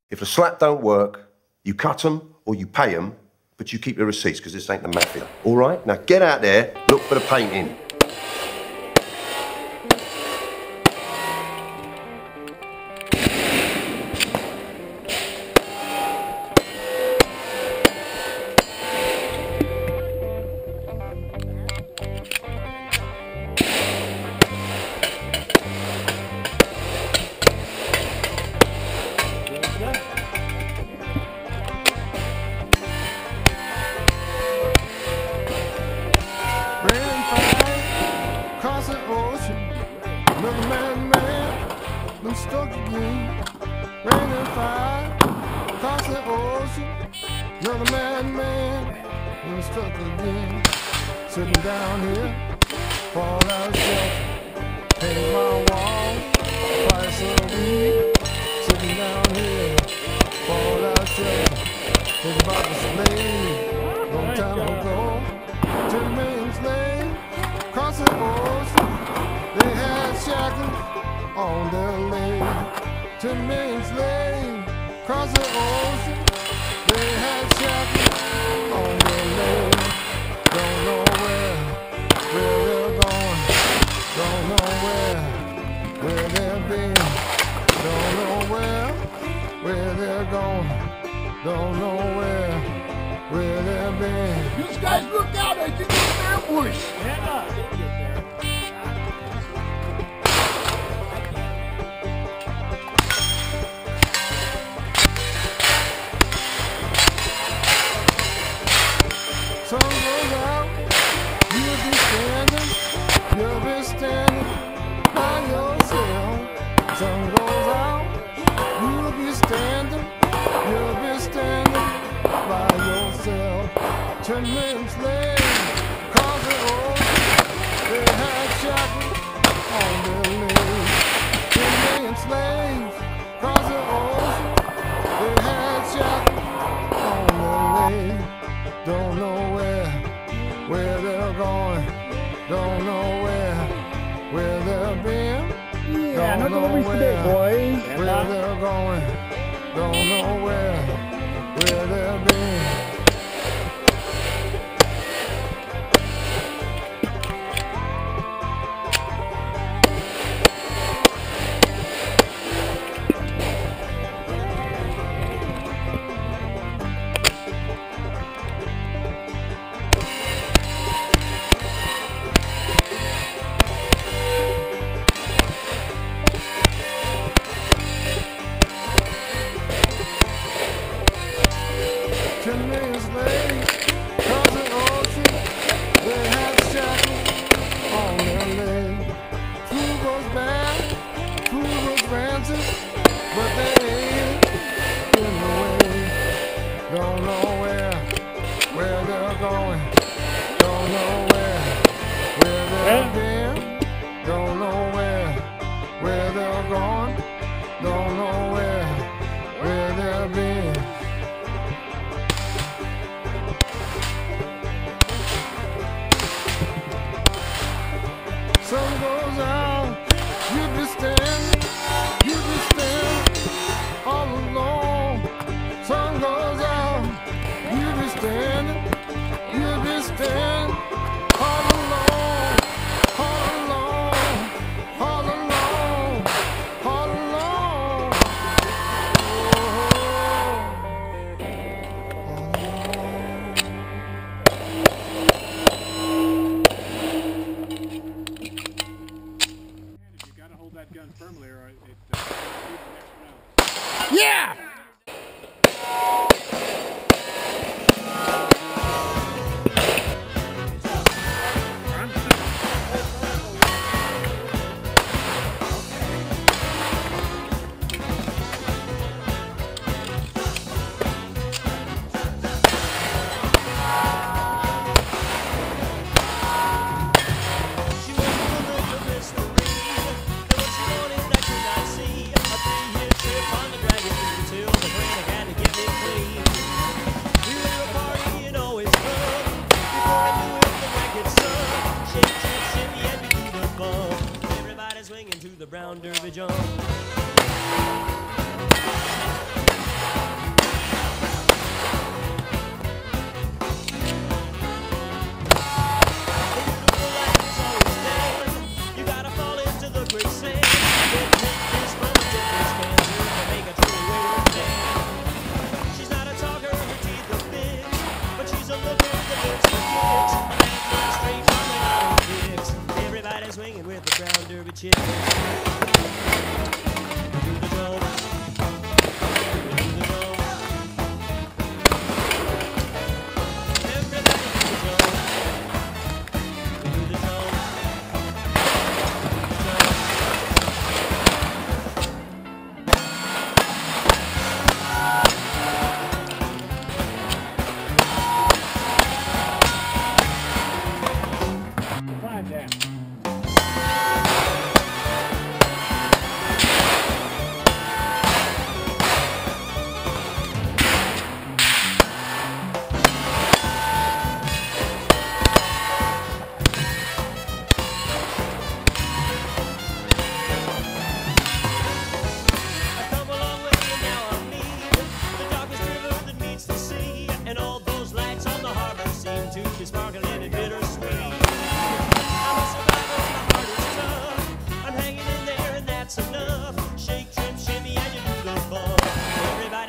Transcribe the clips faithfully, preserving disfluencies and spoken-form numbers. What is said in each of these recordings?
If the slap don't work, you cut them or you pay them, but you keep the receipts because this ain't the mafia. All right? Now get out there, look for the painting. brown derby jump.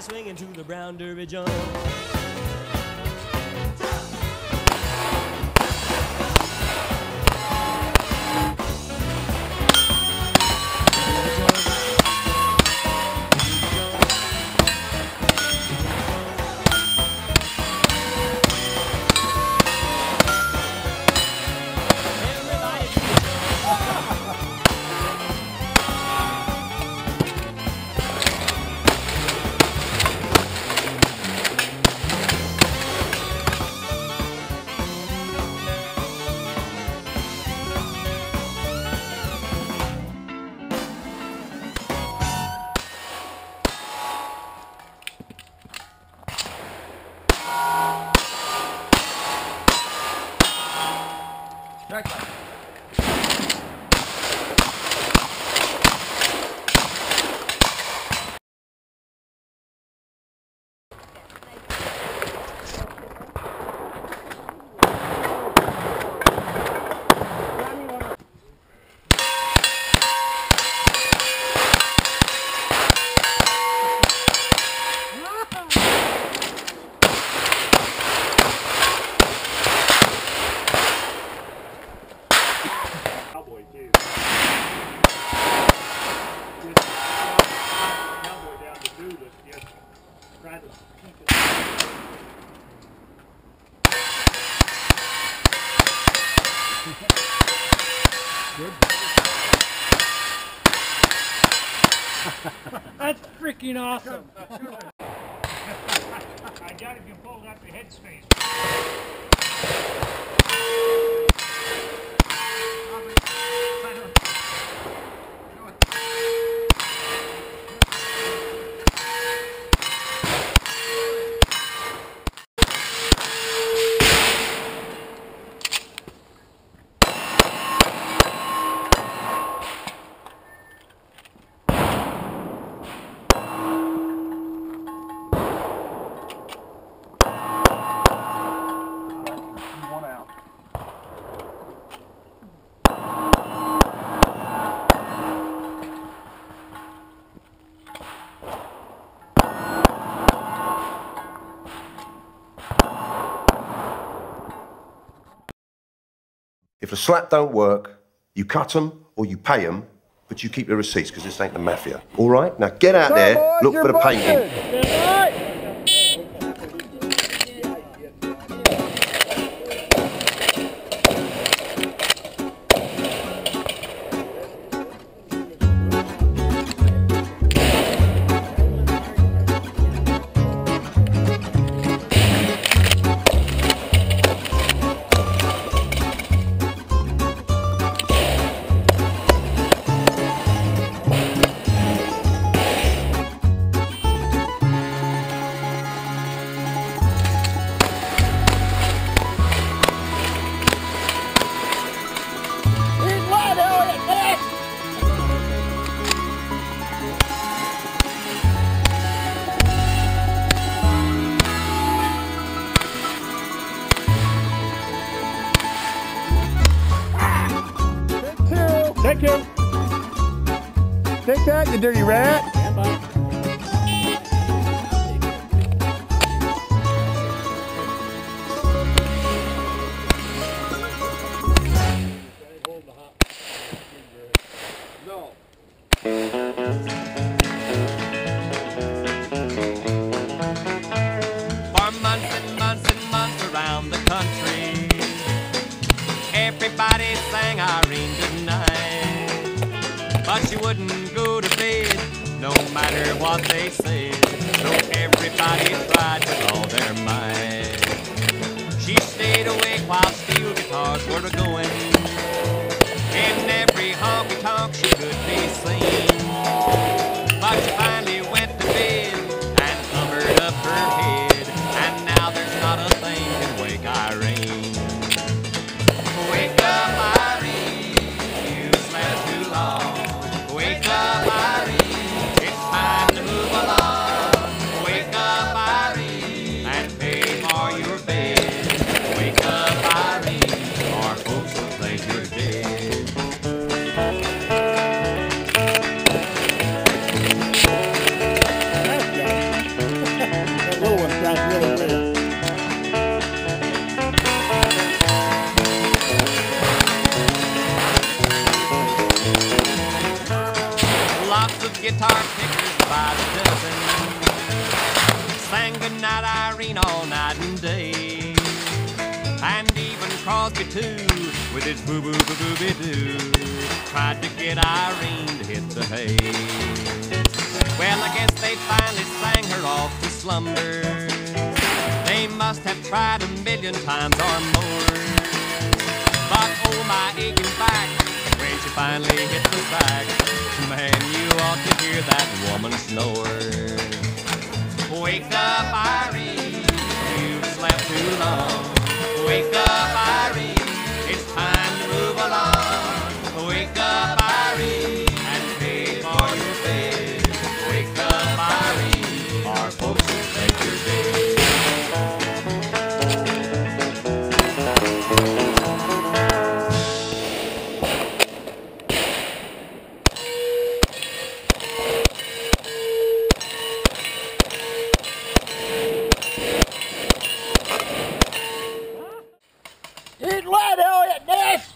swinging to the brown derby jump. That's freaking awesome. I got it, you pulled out the headspace. If a slap don't work, you cut them or you pay them, but you keep the receipts because this ain't the mafia. All right? Now get out there, boys, look you're for the busted. painting. Thank you. Take that, you dirty rat. No. For months and months and months around the country, everybody sang Irene goodnight, but she wouldn't go to bed, no matter what they said. So everybody tried with all their might. She stayed awake while steel guitars were going. In every honky-tonk she could be seen, but she finally went to bed and covered up her head, and now there's not a thing can wake Irene. Wake up, Irene, you slept too long. Wake up, Irene, it's time to move along. Wake up, Irene, and pay for your bed. Wake up, Irene, or folks will think you're dead. sang goodnight Irene all night and day. And even Crosby too, with his boo boo boo boo boo doo, tried to get Irene to hit the hay. Well, I guess they finally sang her off to slumber. They must have tried a million times or more. But oh my aching back, when she finally hit the sack, man, you ought to hear that woman snore. Wake up, Irene, you've slept too long. Wake up, Irene, it's time to move along. Wake up, Irene, and pay for your bed. Wake up, Irene, our folks will take your bed. Eat lead, Elliot, this!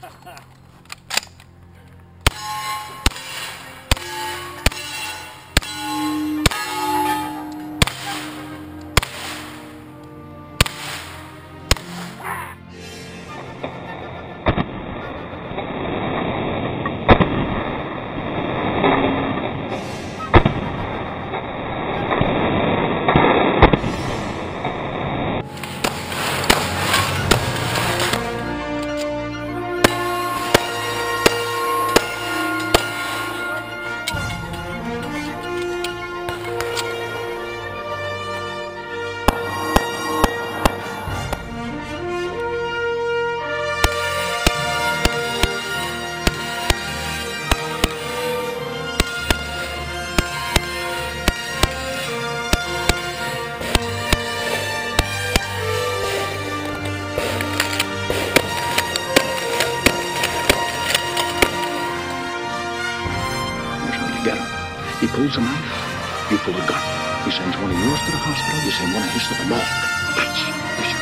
He pulls a knife, you pull a gun. He sends one of yours to the hospital, you send one of his to the morgue. That's the